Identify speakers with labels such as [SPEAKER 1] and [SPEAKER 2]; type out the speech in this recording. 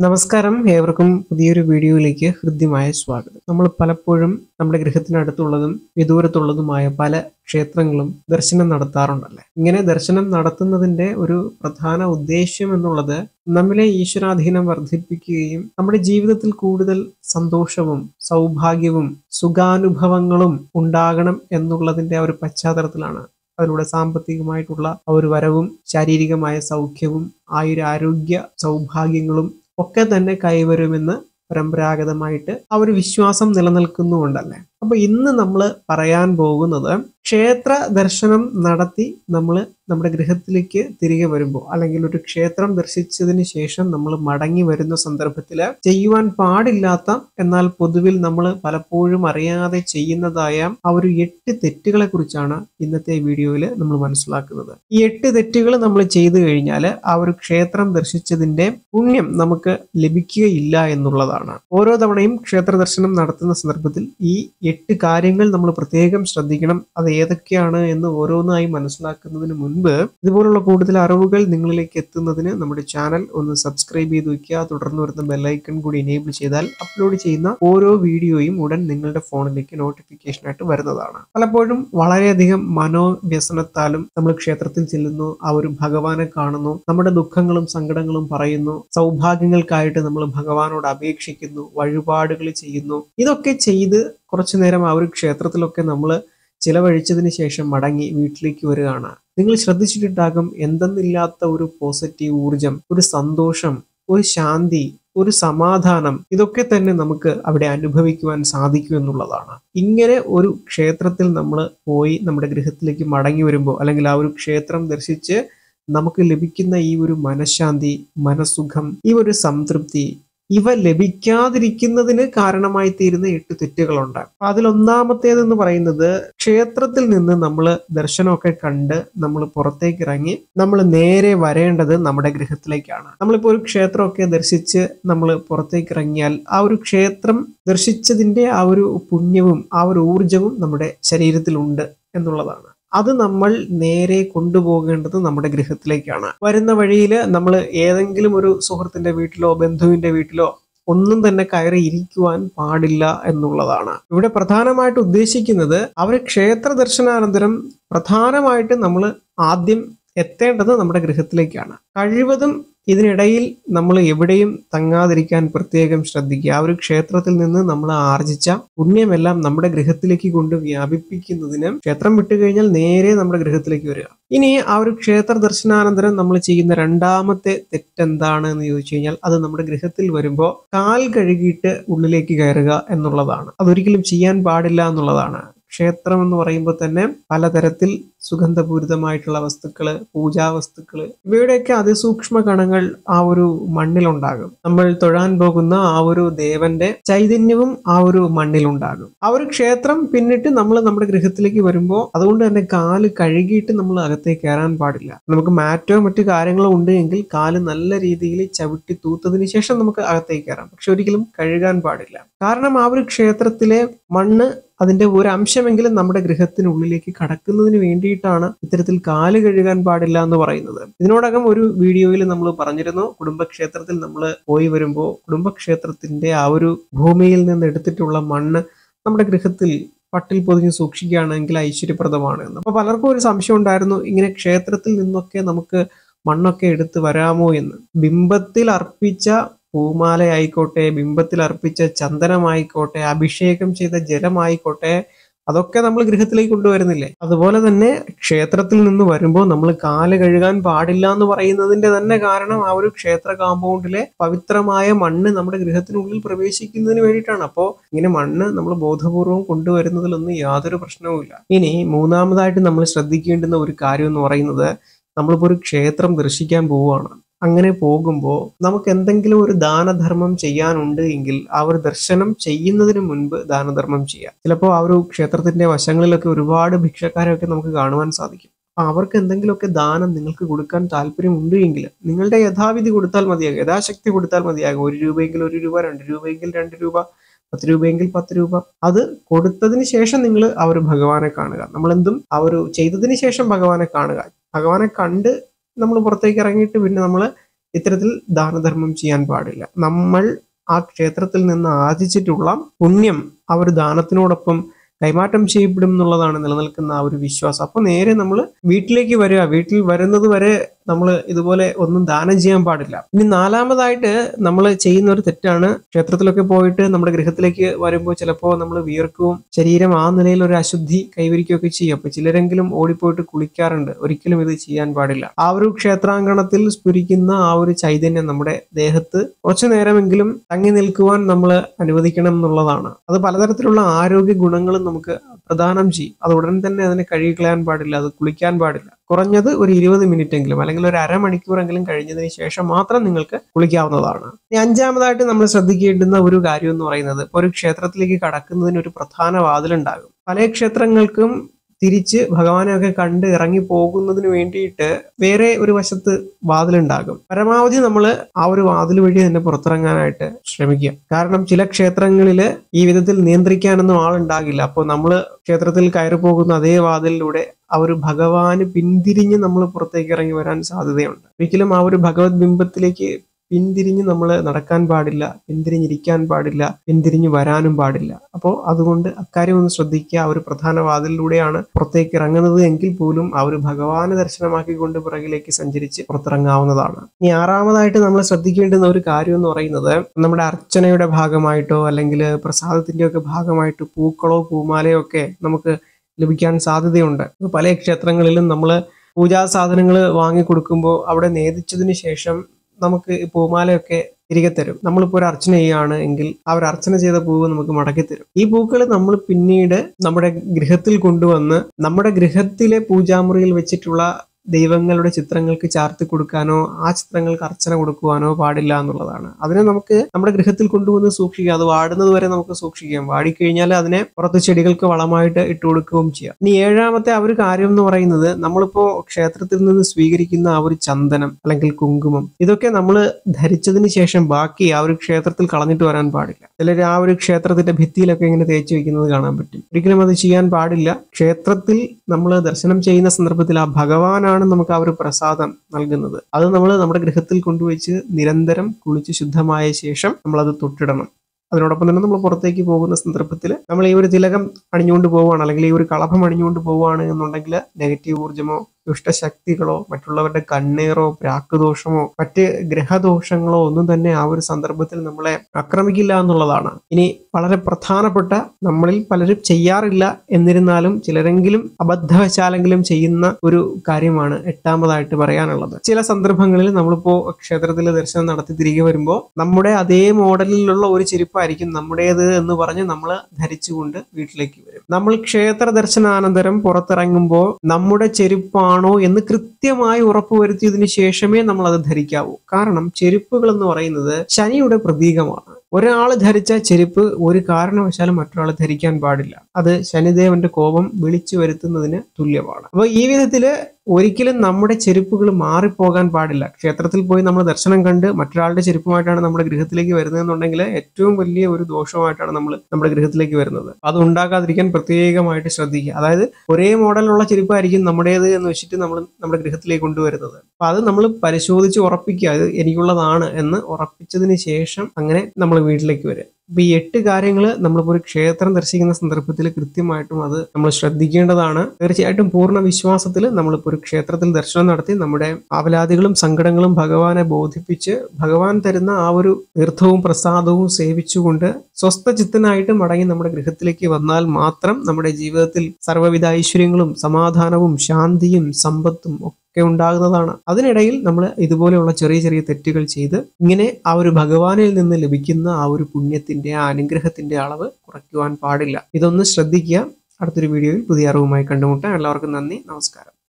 [SPEAKER 1] നമസ്കാരം, ഏവർക്കും പുതിയൊരു വീഡിയോയിലേക്ക് ഹൃദ്യമായ സ്വാഗതം. നമ്മൾ പലപ്പോഴും നമ്മുടെ ഗൃഹത്തിനടുത്തുള്ളതും വിദൂരത്തുള്ളതുമായ പല ക്ഷേത്രങ്ങളും ദർശനം നടത്താറുണ്ടല്ലേ. ഇങ്ങനെ ദർശനം നടത്തുന്നതിന്റെ ഒരു പ്രധാന ഉദ്ദേശ്യം എന്നുള്ളത് നമ്മിലെ ഈശ്വരാധീനം വർദ്ധിപ്പിക്കുകയും നമ്മുടെ ജീവിതത്തിൽ കൂടുതൽ സന്തോഷവും സൗഭാഗ്യവും സുഖാനുഭവങ്ങളും ഉണ്ടാകണം എന്നുള്ളതിന്റെ ആ ഒരു പശ്ചാത്തലത്തിലാണ്. അതിലൂടെ സാമ്പത്തികമായിട്ടുള്ള ആ ഒരു വരവും ശാരീരികമായ സൗഖ്യവും ആയുരാരോഗ്യ സൗഭാഗ്യങ്ങളും ഒക്കെ തന്നെ കൈവരുമെന്ന് പരമ്പരാഗതമായിട്ട് ആ ഒരു വിശ്വാസം നിലനിൽക്കുന്നുണ്ടല്ലേ. അപ്പൊ ഇന്ന് നമ്മൾ പറയാൻ പോകുന്നത് ക്ഷേത്ര ദർശനം നടത്തി നമ്മൾ നമ്മുടെ ഗൃഹത്തിലേക്ക് തിരികെ വരുമ്പോൾ, അല്ലെങ്കിൽ ഒരു ക്ഷേത്രം ദർശിച്ചതിന് ശേഷം നമ്മൾ മടങ്ങി വരുന്ന സന്ദർഭത്തിൽ ചെയ്യുവാൻ പാടില്ലാത്ത, എന്നാൽ പൊതുവിൽ നമ്മൾ പലപ്പോഴും അറിയാതെ ചെയ്യുന്നതായ ആ ഒരു 8 തെറ്റുകളെ കുറിച്ചാണ് ഇന്നത്തെ വീഡിയോയിൽ നമ്മൾ മനസ്സിലാക്കുന്നത്. ഈ 8 തെറ്റുകൾ നമ്മൾ ചെയ്തു കഴിഞ്ഞാൽ ആ ഒരു ക്ഷേത്രം ദർശിച്ചതിന്റെ പുണ്യം നമുക്ക് ലഭിക്കുകയില്ല എന്നുള്ളതാണ്. ഓരോ തവണയും ക്ഷേത്ര ദർശനം നടത്തുന്ന സന്ദർഭത്തിൽ ഈ 8 കാര്യങ്ങൾ നമ്മൾ പ്രത്യേകം ശ്രദ്ധിക്കണം. അത് ഏതൊക്കെയാണ് എന്ന് ഓരോന്നായി മനസ്സിലാക്കുന്നതിന് മുൻപ് ഇതുപോലുള്ള കൂടുതൽ അറിവുകൾ നിങ്ങളിലേക്ക് എത്തുന്നതിന് നമ്മുടെ ചാനൽ ഒന്ന് സബ്സ്ക്രൈബ് ചെയ്ത് വയ്ക്കുക. തുടർന്ന് വരുന്ന ബെല്ലൈക്കൺ കൂടി എനേബിൾ ചെയ്താൽ അപ്ലോഡ് ചെയ്യുന്ന ഓരോ വീഡിയോയും ഉടൻ നിങ്ങളുടെ ഫോണിലേക്ക് നോട്ടിഫിക്കേഷൻ ആയിട്ട് വരുന്നതാണ്. പലപ്പോഴും വളരെയധികം മനോവ്യസനത്താലും നമ്മൾ ക്ഷേത്രത്തിൽ ചെല്ലുന്നു, ആ ഒരു ഭഗവാനെ കാണുന്നു, നമ്മുടെ ദുഃഖങ്ങളും സങ്കടങ്ങളും പറയുന്നു, സൗഭാഗ്യങ്ങൾക്കായിട്ട് നമ്മൾ ഭഗവാനോട് അപേക്ഷിക്കുന്നു, വഴിപാടുകൾ ചെയ്യുന്നു. ഇതൊക്കെ ചെയ്ത് കുറച്ചു നേരം ആ ഒരു ക്ഷേത്രത്തിലൊക്കെ നമ്മൾ ചിലവഴിച്ചതിന് ശേഷം മടങ്ങി വീട്ടിലേക്ക് വരികയാണ്. നിങ്ങൾ ശ്രദ്ധിച്ചിട്ടുണ്ടാകും, എന്തെന്നില്ലാത്ത ഒരു പോസിറ്റീവ് ഊർജം, ഒരു സന്തോഷം, ഒരു ശാന്തി, ഒരു സമാധാനം, ഇതൊക്കെ തന്നെ നമുക്ക് അവിടെ അനുഭവിക്കുവാൻ സാധിക്കും എന്നുള്ളതാണ്. ഇങ്ങനെ ഒരു ക്ഷേത്രത്തിൽ നമ്മൾ പോയി നമ്മുടെ ഗൃഹത്തിലേക്ക് മടങ്ങി വരുമ്പോൾ, അല്ലെങ്കിൽ ആ ഒരു ക്ഷേത്രം ദർശിച്ച് നമുക്ക് ലഭിക്കുന്ന ഈ ഒരു മനഃശാന്തി, മനസുഖം, ഈ ഒരു സംതൃപ്തി, ഇവ ലഭിക്കാതിരിക്കുന്നതിന് കാരണമായി തീരുന്ന 8 തെറ്റുകളുണ്ട്. അതിലൊന്നാമത്തേതെന്ന് പറയുന്നത്, ക്ഷേത്രത്തിൽ നിന്ന് നമ്മൾ ദർശനമൊക്കെ കണ്ട് നമ്മൾ പുറത്തേക്ക് ഇറങ്ങി നമ്മൾ നേരെ വരേണ്ടത് നമ്മുടെ ഗൃഹത്തിലേക്കാണ്. നമ്മളിപ്പോൾ ഒരു ക്ഷേത്രമൊക്കെ ദർശിച്ച് നമ്മൾ പുറത്തേക്ക് ഇറങ്ങിയാൽ ആ ഒരു ക്ഷേത്രം ദർശിച്ചതിന്റെ ആ ഒരു പുണ്യവും ആ ഒരു ഊർജവും നമ്മുടെ ശരീരത്തിലുണ്ട് എന്നുള്ളതാണ്. അത് നമ്മൾ നേരെ കൊണ്ടുപോകേണ്ടത് നമ്മുടെ ഗൃഹത്തിലേക്കാണ്. വരുന്ന വഴിയിൽ നമ്മൾ ഏതെങ്കിലും ഒരു സുഹൃത്തിന്റെ വീട്ടിലോ ബന്ധുവിന്റെ വീട്ടിലോ ഒന്നും തന്നെ കയറി ഇരിക്കുവാൻ പാടില്ല എന്നുള്ളതാണ്. ഇവിടെ പ്രധാനമായിട്ട് ഉദ്ദേശിക്കുന്നത്, അവർ ക്ഷേത്ര ദർശനാനന്തരം പ്രധാനമായിട്ട് നമ്മൾ ആദ്യം എത്തേണ്ടത് നമ്മുടെ ഗൃഹത്തിലേക്കാണ്. കഴിവതും ഇതിനിടയിൽ നമ്മൾ എവിടെയും തങ്ങാതിരിക്കാൻ പ്രത്യേകം ശ്രദ്ധിക്കുക. ആ ഒരു ക്ഷേത്രത്തിൽ നിന്ന് നമ്മൾ ആർജിച്ച പുണ്യമെല്ലാം നമ്മുടെ ഗൃഹത്തിലേക്ക് കൊണ്ട് വ്യാപിപ്പിക്കുന്നതിന് ക്ഷേത്രം വിട്ടുകഴിഞ്ഞാൽ നേരെ നമ്മുടെ ഗൃഹത്തിലേക്ക് വരിക. ഇനി ആ ഒരു ക്ഷേത്ര ദർശനാനന്തരം നമ്മൾ ചെയ്യുന്ന രണ്ടാമത്തെ തെറ്റെന്താണ് എന്ന് ചോദിച്ചു കഴിഞ്ഞാൽ, അത് നമ്മുടെ ഗൃഹത്തിൽ വരുമ്പോൾ കാൽ കഴുകിയിട്ട് ഉള്ളിലേക്ക് കയറുക എന്നുള്ളതാണ്. അതൊരിക്കലും ചെയ്യാൻ പാടില്ല എന്നുള്ളതാണ്. ക്ഷേത്രം എന്ന് പറയുമ്പോൾ തന്നെ പലതരത്തിൽ സുഗന്ധപൂരിതമായിട്ടുള്ള വസ്തുക്കള്, പൂജാ വസ്തുക്കള്, ഇവയുടെയൊക്കെ അതിസൂക്ഷ്മ കണങ്ങൾ ആ ഒരു മണ്ണിലുണ്ടാകും. നമ്മൾ തൊഴാൻ പോകുന്ന ആ ഒരു ദേവന്റെ ചൈതന്യവും ആ ഒരു മണ്ണിലുണ്ടാകും. ആ ഒരു ക്ഷേത്രം പിന്നിട്ട് നമ്മൾ നമ്മുടെ ഗൃഹത്തിലേക്ക് വരുമ്പോൾ അതുകൊണ്ട് തന്നെ കാല് കഴുകിയിട്ട് നമ്മൾ അകത്തേക്ക് കയറാൻ പാടില്ല. നമുക്ക് മാറ്റോ മറ്റു കാര്യങ്ങളോ ഉണ്ട് എങ്കിൽ കാല് നല്ല രീതിയിൽ ചവിട്ടി തൂത്തതിന് ശേഷം നമുക്ക് അകത്തേക്ക് കയറാം. പക്ഷെ ഒരിക്കലും കഴുകാൻ പാടില്ല. കാരണം ആ ഒരു ക്ഷേത്രത്തിലെ മണ്ണ് അതിന്റെ ഒരു അംശമെങ്കിലും നമ്മുടെ ഗൃഹത്തിനുള്ളിലേക്ക് കടക്കുന്നതിന് വേണ്ടിയിട്ടാണ് ഇത്തരത്തിൽ കാല് കഴുകാൻ പാടില്ല എന്ന് പറയുന്നത്. ഇതിനോടകം ഒരു വീഡിയോയിൽ നമ്മൾ പറഞ്ഞിരുന്നു, കുടുംബക്ഷേത്രത്തിൽ നമ്മൾ പോയി വരുമ്പോൾ കുടുംബക്ഷേത്രത്തിന്റെ ആ ഒരു ഭൂമിയിൽ നിന്ന് എടുത്തിട്ടുള്ള മണ്ണ് നമ്മുടെ ഗൃഹത്തിൽ പട്ടിൽ പൊതിഞ്ഞ് സൂക്ഷിക്കുകയാണെങ്കിൽ ഐശ്വര്യപ്രദമാണ് എന്ന്. അപ്പൊ പലർക്കും ഒരു സംശയം ഉണ്ടായിരുന്നു, ഇങ്ങനെ ക്ഷേത്രത്തിൽ നിന്നൊക്കെ നമുക്ക് മണ്ണൊക്കെ എടുത്ത് വരാമോ എന്ന്. ബിംബത്തിൽ അർപ്പിച്ച പൂമാലയായിക്കോട്ടെ, ബിംബത്തിൽ അർപ്പിച്ച ചന്ദനമായിക്കോട്ടെ, അഭിഷേകം ചെയ്ത ജലമായിക്കോട്ടെ, അതൊക്കെ നമ്മൾ ഗൃഹത്തിലേക്ക് കൊണ്ടുവരുന്നില്ലേ. അതുപോലെ തന്നെ ക്ഷേത്രത്തിൽ നിന്ന് വരുമ്പോൾ നമ്മൾ കാല് കഴുകാൻ പാടില്ല എന്ന് പറയുന്നതിന്റെ തന്നെ കാരണം ആ ഒരു ക്ഷേത്ര കാമ്പൗണ്ടിലെ പവിത്രമായ മണ്ണ് നമ്മുടെ ഗൃഹത്തിനുള്ളിൽ പ്രവേശിക്കുന്നതിന് വേണ്ടിയിട്ടാണ്. അപ്പോൾ ഇങ്ങനെ മണ്ണ് നമ്മൾ ബോധപൂർവം കൊണ്ടുവരുന്നതിലൊന്നും യാതൊരു പ്രശ്നവുമില്ല. ഇനി മൂന്നാമതായിട്ട് നമ്മൾ ശ്രദ്ധിക്കേണ്ടുന്ന ഒരു കാര്യം എന്ന് പറയുന്നത്, നമ്മളിപ്പോൾ ഒരു ക്ഷേത്രം ദർശിക്കാൻ പോവുകയാണ്. അങ്ങനെ പോകുമ്പോൾ നമുക്ക് എന്തെങ്കിലും ഒരു ദാനധർമ്മം ചെയ്യാനുണ്ട് എങ്കിൽ ആ ഒരു ദർശനം ചെയ്യുന്നതിന് മുൻപ് ദാനധർമ്മം ചെയ്യാം. ചിലപ്പോൾ ആ ഒരു ക്ഷേത്രത്തിന്റെ വശങ്ങളിലൊക്കെ ഒരുപാട് ഭിക്ഷക്കാരെയൊക്കെ നമുക്ക് കാണുവാൻ സാധിക്കും. അപ്പൊ അവർക്ക് എന്തെങ്കിലുമൊക്കെ ദാനം നിങ്ങൾക്ക് കൊടുക്കാൻ താല്പര്യമുണ്ട് എങ്കിൽ നിങ്ങളുടെ യഥാവിധി കൊടുത്താൽ മതിയാകും, യഥാശക്തി കൊടുത്താൽ മതിയാകും. 1 രൂപയെങ്കിൽ 1 രൂപ, 2 രൂപയെങ്കിൽ 2 രൂപ, 10 രൂപയെങ്കിൽ 10 രൂപ. അത് കൊടുത്തതിന് ശേഷം നിങ്ങൾ ആ ഒരു ഭഗവാനെ കാണുക. നമ്മളെന്തും ആ ഒരു ചെയ്തതിന് ശേഷം ഭഗവാനെ കാണുക. ഭഗവാനെ കണ്ട് നമ്മൾ പുറത്തേക്ക് ഇറങ്ങിയിട്ട് പിന്നെ നമ്മൾ ഇത്തരത്തിൽ ദാനധർമ്മം ചെയ്യാൻ പാടില്ല. നമ്മൾ ആ ക്ഷേത്രത്തിൽ നിന്ന് ആർജിച്ചിട്ടുള്ള പുണ്യം ആ ഒരു ദാനത്തിനോടൊപ്പം കൈമാറ്റം ചെയ്യപ്പെടും എന്നുള്ളതാണ് നിലനിൽക്കുന്ന ആ ഒരു വിശ്വാസം. അപ്പൊ നേരെ നമ്മൾ വീട്ടിലേക്ക് വരിക, വീട്ടിൽ വരുന്നത് വരെ നമ്മൾ ഇതുപോലെ ഒന്നും ദാനം ചെയ്യാൻ പാടില്ല. ഇനി നാലാമതായിട്ട് നമ്മൾ ചെയ്യുന്ന ഒരു തെറ്റാണ്, ക്ഷേത്രത്തിലൊക്കെ പോയിട്ട് നമ്മുടെ ഗൃഹത്തിലേക്ക് വരുമ്പോൾ ചിലപ്പോൾ നമ്മൾ വിയർക്കുകയും ശരീരം ആ നിലയിൽ ഒരു അശുദ്ധി കൈവരിക്കുകയൊക്കെ ചെയ്യും. അപ്പൊ ചിലരെങ്കിലും ഓടിപ്പോയിട്ട് കുളിക്കാറുണ്ട്. ഒരിക്കലും ഇത് ചെയ്യാൻ പാടില്ല. ആ ഒരു ക്ഷേത്രാങ്കണത്തിൽ സ്ഫുരിക്കുന്ന ആ ഒരു ചൈതന്യം നമ്മുടെ ദേഹത്ത് കുറച്ചു നേരമെങ്കിലും തങ്ങി നിൽക്കുവാൻ നമ്മൾ അനുവദിക്കണം എന്നുള്ളതാണ്. അത് പലതരത്തിലുള്ള ആരോഗ്യ ഗുണങ്ങളും നമുക്ക് പ്രദാനം ചെയ്യും. അത് ഉടൻ തന്നെ അതിനെ കഴുകിക്കളയാൻ പാടില്ല, അത് കുളിക്കാൻ പാടില്ല. കുറഞ്ഞത് ഒരു 20 മിനിറ്റ് എങ്കിലും അല്ലെങ്കിൽ ഒരു അരമണിക്കൂറെങ്കിലും കഴിഞ്ഞതിന് ശേഷം മാത്രം നിങ്ങൾക്ക് കുളിക്കാവുന്നതാണ്. ഇനി അഞ്ചാമതായിട്ട് നമ്മൾ ശ്രദ്ധിക്കേണ്ടുന്ന ഒരു കാര്യം എന്ന് പറയുന്നത്, ഒരു ക്ഷേത്രത്തിലേക്ക് കടക്കുന്നതിന് ഒരു പ്രധാന വാതിലുണ്ടാകും. പല ക്ഷേത്രങ്ങൾക്കും തിരിച്ച് ഭഗവാനെയൊക്കെ കണ്ട് ഇറങ്ങി പോകുന്നതിന് വേണ്ടിയിട്ട് വേറെ ഒരു വശത്ത് വാതിലുണ്ടാകും. പരമാവധി നമ്മൾ ആ ഒരു വാതിൽ വഴി തന്നെ പുറത്തിറങ്ങാനായിട്ട് ശ്രമിക്കുക. കാരണം ചില ക്ഷേത്രങ്ങളിൽ ഈ വിധത്തിൽ നിയന്ത്രിക്കാനൊന്നും ആളുണ്ടാകില്ല. അപ്പോൾ നമ്മൾ ക്ഷേത്രത്തിൽ കയറി പോകുന്ന അതേ വാതിലിലൂടെ ആ ഒരു ഭഗവാന് പിന്തിരിഞ്ഞ് നമ്മൾ പുറത്തേക്ക് ഇറങ്ങി വരാൻ സാധ്യതയുണ്ട്. ഒരിക്കലും ആ ഒരു ഭഗവത് ബിംബത്തിലേക്ക് പിന്തിരിഞ്ഞ് നമ്മൾ നടക്കാൻ പാടില്ല, പിന്തിരിഞ്ഞിരിക്കാൻ പാടില്ല, പിന്തിരിഞ്ഞ് വരാനും പാടില്ല. അപ്പോൾ അതുകൊണ്ട് അക്കാര്യം ഒന്ന് ശ്രദ്ധിക്കുക. ആ ഒരു പ്രധാന വാതിലിലൂടെയാണ് പുറത്തേക്ക് ഇറങ്ങുന്നത് എങ്കിൽ പോലും ആ ഒരു ഭഗവാനെ ദർശനമാക്കിക്കൊണ്ട് പിറകിലേക്ക് സഞ്ചരിച്ച് പുറത്തിറങ്ങാവുന്നതാണ്. ഇനി ആറാമതായിട്ട് നമ്മൾ ശ്രദ്ധിക്കേണ്ടുന്ന ഒരു കാര്യം എന്ന് പറയുന്നത്, നമ്മുടെ അർച്ചനയുടെ ഭാഗമായിട്ടോ അല്ലെങ്കിൽ പ്രസാദത്തിന്റെ ഒക്കെ ഭാഗമായിട്ട് പൂക്കളോ പൂമാലയോ ഒക്കെ നമുക്ക് ലഭിക്കാൻ സാധ്യതയുണ്ട്. പല ക്ഷേത്രങ്ങളിലും നമ്മൾ പൂജാ സാധനങ്ങൾ വാങ്ങിക്കൊടുക്കുമ്പോൾ അവിടെ നേദിച്ചതിന് ശേഷം നമുക്ക് പൂമാലയൊക്കെ തിരികെ തരും. നമ്മളിപ്പോൾ ഒരു അർച്ചന ചെയ്യുകയാണ് എങ്കിൽ ആ ഒരു അർച്ചന ചെയ്ത പൂവ് നമുക്ക് മടക്കി തരും. ഈ പൂക്കൾ നമ്മൾ പിന്നീട് നമ്മുടെ ഗൃഹത്തിൽ കൊണ്ടുവന്ന് നമ്മുടെ ഗൃഹത്തിലെ പൂജാമുറിയിൽ വെച്ചിട്ടുള്ള ദൈവങ്ങളുടെ ചിത്രങ്ങൾക്ക് ചാർത്തി കൊടുക്കാനോ ആ ചിത്രങ്ങൾക്ക് അർച്ചന കൊടുക്കുവാനോ പാടില്ല എന്നുള്ളതാണ്. അതിനെ നമുക്ക് നമ്മുടെ ഗൃഹത്തിൽ കൊണ്ടുവന്ന് സൂക്ഷിക്കാം. അത് വാടുന്നത് വരെ നമുക്ക് സൂക്ഷിക്കാം. വാടിക്കഴിഞ്ഞാൽ അതിനെ പുറത്ത് ചെടികൾക്ക് വളമായിട്ട് ഇട്ട് കൊടുക്കുകയും ചെയ്യാം. ഇനി ഏഴാമത്തെ ആ ഒരു കാര്യം എന്ന് പറയുന്നത്, നമ്മളിപ്പോ ക്ഷേത്രത്തിൽ നിന്ന് സ്വീകരിക്കുന്ന ആ ഒരു ചന്ദനം അല്ലെങ്കിൽ കുങ്കുമം, ഇതൊക്കെ നമ്മൾ ധരിച്ചതിന് ശേഷം ബാക്കി ആ ഒരു ക്ഷേത്രത്തിൽ കളഞ്ഞിട്ട് വരാൻ പാടില്ല. ചിലർ ആ ഒരു ക്ഷേത്രത്തിന്റെ ഭിത്തിയിലൊക്കെ ഇങ്ങനെ തേച്ച് വെക്കുന്നത് കാണാൻ പറ്റും. ഒരിക്കലും അത് ചെയ്യാൻ പാടില്ല. ക്ഷേത്രത്തിൽ നമ്മൾ ദർശനം ചെയ്യുന്ന സന്ദർഭത്തിൽ ആ ഭഗവാനാണ് നമുക്ക് ആ ഒരു പ്രസാദം നൽകുന്നത്. അത് നമ്മൾ നമ്മുടെ ഗൃഹത്തിൽ കൊണ്ടുവച്ച് നിരന്തരം കുളിച്ച് ശുദ്ധമായ ശേഷം നമ്മൾ അത് തൊട്ടിടണം. അതിനോടൊപ്പം തന്നെ നമ്മൾ പുറത്തേക്ക് പോകുന്ന സന്ദർഭത്തിൽ നമ്മൾ ഈ ഒരു തിലകം അണിഞ്ഞുകൊണ്ട് പോവുകയാണ് അല്ലെങ്കിൽ ഈ ഒരു കളഭം അണിഞ്ഞുകൊണ്ട് പോവുകയാണ് എന്നുണ്ടെങ്കിൽ നെഗറ്റീവ് ഊർജ്ജമോ ദുഷ്ടശക്തികളോ മറ്റുള്ളവരുടെ കണ്ണേറോ പ്രാക്കുദോഷമോ മറ്റ് ഗ്രഹദോഷങ്ങളോ ഒന്നും തന്നെ ആ ഒരു സന്ദർഭത്തിൽ നമ്മളെ ആക്രമിക്കില്ല എന്നുള്ളതാണ്. ഇനി വളരെ പ്രധാനപ്പെട്ട, നമ്മളിൽ പലരും ചെയ്യാറില്ല എന്നിരുന്നാലും ചിലരെങ്കിലും അബദ്ധവശാലെങ്കിലും ചെയ്യുന്ന ഒരു കാര്യമാണ് എട്ടാമതായിട്ട് പറയാനുള്ളത്. ചില സന്ദർഭങ്ങളിൽ നമ്മളിപ്പോ ക്ഷേത്രത്തിൽ ദർശനം നടത്തി തിരികെ വരുമ്പോൾ നമ്മുടെ അതേ മോഡലിലുള്ള ഒരു ചെരുപ്പായിരിക്കും നമ്മുടേത് എന്ന് പറഞ്ഞ് നമ്മൾ ധരിച്ചുകൊണ്ട് വീട്ടിലേക്ക് വരും. നമ്മൾ ക്ഷേത്ര ദർശനാനന്തരം പുറത്തിറങ്ങുമ്പോൾ നമ്മുടെ ചെരുപ്പാണോ എന്ന് കൃത്യമായി ഉറപ്പുവരുത്തിയതിനു ശേഷമേ നമ്മൾ അത് ധരിക്കാവൂ. കാരണം ചെരുപ്പുകൾ എന്ന് പറയുന്നത് ശനിയുടെ പ്രതീകമാണ്. ഒരാൾ ധരിച്ച ചെരുപ്പ് ഒരു കാരണവശാലും മറ്റൊരാൾ ധരിക്കാൻ പാടില്ല. അത് ശനിദേവന്റെ കോപം വിളിച്ചു വരുത്തുന്നതിന് തുല്യമാണ്. അപ്പൊ ഈ വിധത്തില് ഒരിക്കലും നമ്മുടെ ചെരുപ്പുകൾ മാറിപ്പോകാൻ പാടില്ല. ക്ഷേത്രത്തിൽ പോയി നമ്മൾ ദർശനം കണ്ട് മറ്റൊരാളുടെ ചെരുപ്പുമായിട്ടാണ് നമ്മുടെ ഗൃഹത്തിലേക്ക് വരുന്നതെന്നുണ്ടെങ്കിൽ ഏറ്റവും വലിയ ഒരു ദോഷമായിട്ടാണ് നമ്മൾ നമ്മുടെ ഗൃഹത്തിലേക്ക് വരുന്നത്. അത് ഉണ്ടാകാതിരിക്കാൻ പ്രത്യേകമായിട്ട് ശ്രദ്ധിക്കുക. അതായത് ഒരേ മോഡലുള്ള ചെരുപ്പായിരിക്കും നമ്മുടേത് എന്ന് വെച്ചിട്ട് നമ്മൾ നമ്മുടെ ഗൃഹത്തിലേക്ക് കൊണ്ടുവരുന്നത്. അപ്പൊ അത് നമ്മൾ പരിശോധിച്ച് ഉറപ്പിക്കുക, അത് എനിക്കുള്ളതാണ് എന്ന് ഉറപ്പിച്ചതിന് ശേഷം അങ്ങനെ നമ്മൾ വീട്ടിലേക്ക് വരിക. അപ്പൊ ഈ 8 കാര്യങ്ങൾ നമ്മളിപ്പോൾ ഒരു ക്ഷേത്രം ദർശിക്കുന്ന സന്ദർഭത്തിൽ കൃത്യമായിട്ടും അത് നമ്മൾ ശ്രദ്ധിക്കേണ്ടതാണ്. തീർച്ചയായിട്ടും പൂർണ്ണ വിശ്വാസത്തിൽ നമ്മളിപ്പോൾ ഒരു ക്ഷേത്രത്തിൽ ദർശനം നടത്തി നമ്മുടെ ആവലാതികളും സങ്കടങ്ങളും ഭഗവാനെ ബോധിപ്പിച്ച് ഭഗവാൻ തരുന്ന ആ ഒരു തീർത്ഥവും പ്രസാദവും സേവിച്ചുകൊണ്ട് സ്വസ്ഥചിത്തനായിട്ട് മടങ്ങി നമ്മുടെ ഗൃഹത്തിലേക്ക് വന്നാൽ മാത്രം നമ്മുടെ ജീവിതത്തിൽ സർവ്വവിധ ഐശ്വര്യങ്ങളും സമാധാനവും ശാന്തിയും സമ്പത്തും ഒക്കെ ഉണ്ടാകുന്നതാണ്. അതിനിടയിൽ നമ്മൾ ഇതുപോലെയുള്ള ചെറിയ ചെറിയ തെറ്റുകൾ ചെയ്ത് ഇങ്ങനെ ആ ഒരു ഭഗവാനിൽ നിന്ന് ലഭിക്കുന്ന ആ ഒരു പുണ്യത്തിന്റെ ആ അനുഗ്രഹത്തിന്റെ അളവ് കുറയ്ക്കുവാൻ പാടില്ല. ഇതൊന്ന് ശ്രദ്ധിക്കുക. അടുത്തൊരു വീഡിയോയിൽ പുതിയ അറിവുമായി കണ്ടുമുട്ടാം. എല്ലാവർക്കും നന്ദി, നമസ്കാരം.